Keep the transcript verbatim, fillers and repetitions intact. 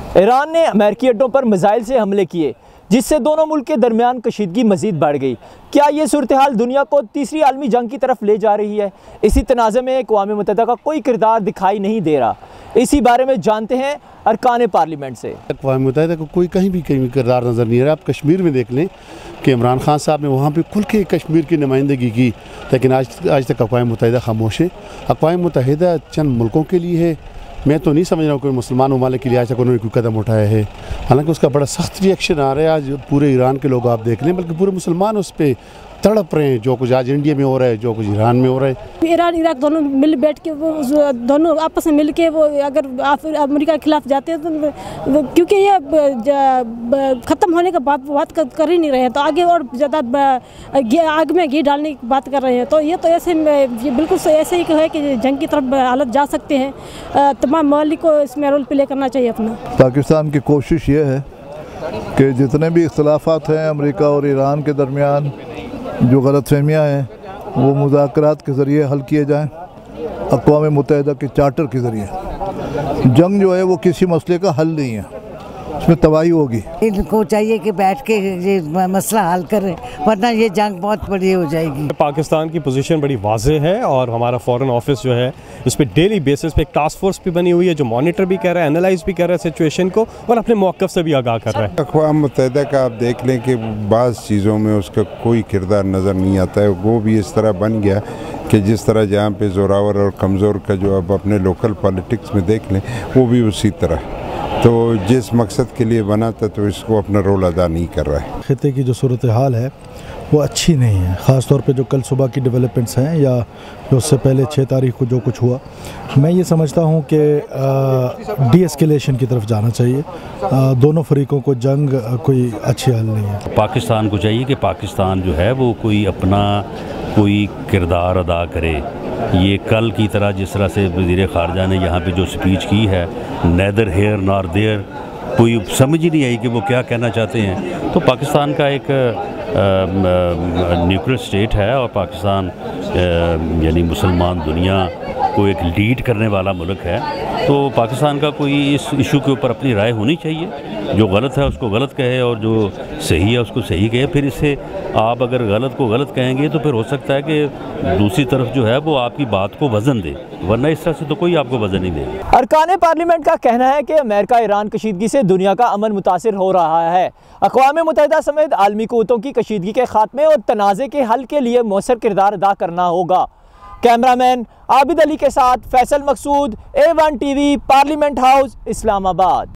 Iran ने अमेरिकी अड्डों पर मिसाइल से हमले किए, जिससे दोनों मुल्क के दरमियान कशीदगी मजीद बढ़ गई। क्या ये सूरत हाल दुनिया को तीसरी आलमी जंग की तरफ ले जा रही है? इसी तनाज़े में अक़वाम मुत्तहिदा का कोई किरदार दिखाई नहीं दे रहा। इसी बारे में जानते हैं अरकान पार्लियामेंट से। अक़वाम मुत्तहिदा को कोई कहीं भी कहीं किरदार नज़र नहीं आ रहा। आप कश्मीर में देख लें कि इमरान खान साहब ने वहाँ पर खुल के कश्मीर की नुमाइंदगी की, लेकिन आज आज तक अक़वाम मुत्तहिदा खामोश है। अक़वाम मुत्तहिदा चंद मुल्कों के लिए है। मैं तो नहीं समझ रहा हूँ कोई मुसलमान ममालिक के लिए आज तक उन्होंने कोई कदम उठाया है। हालांकि उसका बड़ा सख्त रिएक्शन आ रहा है। आज पूरे ईरान के लोग आप देख लें, बल्कि पूरे मुसलमान उस पर तड़प रहे हैं। जो कुछ आज इंडिया में हो रहा है, जो कुछ ईरान में हो रहा है, ईरान इराक दोनों मिल बैठ के वो दोनों आपस में मिल के वो अगर अमेरिका के खिलाफ जाते हैं तो क्योंकि ये ख़त्म होने का बात बात कर ही नहीं रहे हैं, तो आगे और ज़्यादा आग में घी डालने की बात कर रहे हैं। तो ये तो ऐसे ये बिल्कुल ऐसे ही है कि जंग की तरफ हालत जा सकते हैं। तमाम ममालिक को इसमें रोल प्ले करना चाहिए अपना। पाकिस्तान की कोशिश ये है कि जितने भी इख्तलाफात हैं अमेरिका और ईरान के दरमियान, जो गलतफहमियाँ हैं, वो मुज़ाकरात के ज़रिए हल किए जाएँ, अक़वाम मुत्तहिदा के चार्टर के ज़रिए। जंग जो है वो किसी मसले का हल नहीं है, उसमें तबाही होगी। इनको चाहिए कि बैठ के ये मसला हल करें, वरना ये जंग बहुत बड़ी हो जाएगी। पाकिस्तान की पोजीशन बड़ी वाज़ेह है और हमारा फॉरेन ऑफिस जो है उस पर डेली बेसिस पे एक टास्क फोर्स भी बनी हुई है, जो मॉनिटर भी कर रहा है, एनालाइज भी कर रहा है सिचुएशन को और अपने मौक़िफ़ से भी आगाह कर रहा है। अक़वाम मुत्तहिदा का आप देख लें कि बाज़ चीज़ों में उसका कोई किरदार नज़र नहीं आता है। वो भी इस तरह बन गया कि जिस तरह जहाँ पे ज़ोरावर और कमज़ोर का जो अब अपने लोकल पॉलिटिक्स में देख लें, वो भी उसी तरह। तो जिस मकसद के लिए बना था तो इसको अपना रोल अदा नहीं कर रहा है। खिते की जो सूरत हाल है वो अच्छी नहीं है, ख़ास तौर पे जो कल सुबह की डेवलपमेंट्स हैं या जो उससे पहले छः तारीख को जो कुछ हुआ। मैं ये समझता हूँ कि डी एस्केलेशन की तरफ जाना चाहिए। आ, दोनों फरीकों को जंग आ, कोई अच्छी हल नहीं है। पाकिस्तान को चाहिए कि पाकिस्तान जो है वो कोई अपना कोई किरदार अदा करे। ये कल की तरह जिस तरह से वज़ीर ख़ारजा ने यहाँ पे जो स्पीच की है, नैदर हेयर नॉर देयर, कोई समझ ही नहीं आई कि वो क्या कहना चाहते हैं। तो पाकिस्तान का एक न्यूक्लियर स्टेट है और पाकिस्तान यानी मुसलमान दुनिया को एक लीड करने वाला मुल्क है। तो पाकिस्तान का कोई इस इशू के ऊपर अपनी राय होनी चाहिए। जो गलत है उसको गलत कहे और जो सही है उसको सही कहे। फिर इससे आप अगर गलत को गलत कहेंगे तो फिर हो सकता है कि दूसरी तरफ जो है वो आपकी बात को वज़न दे, वरना इस तरह से तो कोई आपको वज़न नहीं देगा। अरकान पार्लियामेंट का कहना है कि अमेरिका ईरान कशीदगी से दुनिया का अमन मुतासिर हो रहा है। अक़वाम मुत्तहिदा समेत आलमी क़ुव्वतों की कशीदगी के खात्मे और तनाज़े के हल के लिए मौसर किरदार अदा करना होगा। कैमरामैन आबिद अली के साथ Faisal Maqsood, A one T V, parliament house, Islamabad.